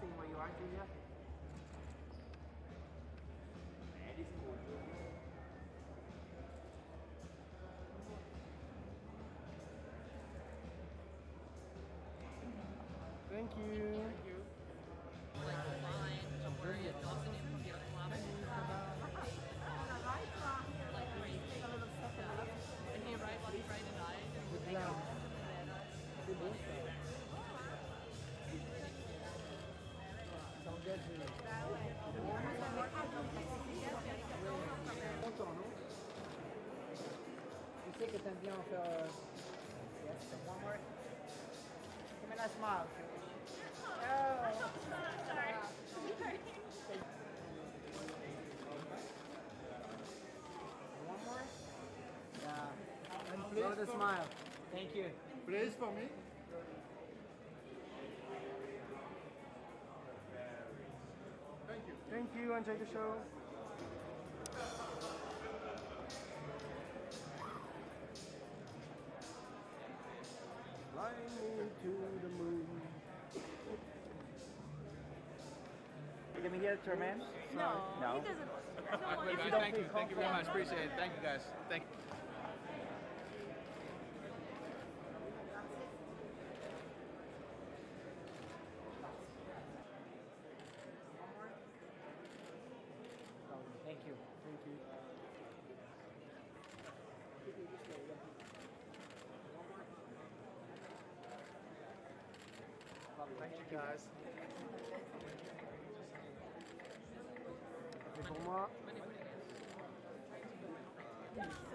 sitting where you are, Julia? That is cool, Julia. Thank you. Thank you. Like fine, don't worry, it doesn't impede the climate. Like crazy. And he arrived on Friday night and we hang out. C'est beau ça. Ça engage. Content, non? Tu sais que t'aimes bien en faire. Yes, one more. Give me that smile. Oh. One more? Yeah. And please. With a smile. Thank you. Please for me. Thank you. Thank you. Enjoy the show. Flying into the moon. Can we get a Terman? No, No. he doesn't. No one. Good, guys. Thank you. Thank you very much. Appreciate it. Thank you, guys. Thank you. Thank you. Thank you. Thank you, guys. C'est pour moi.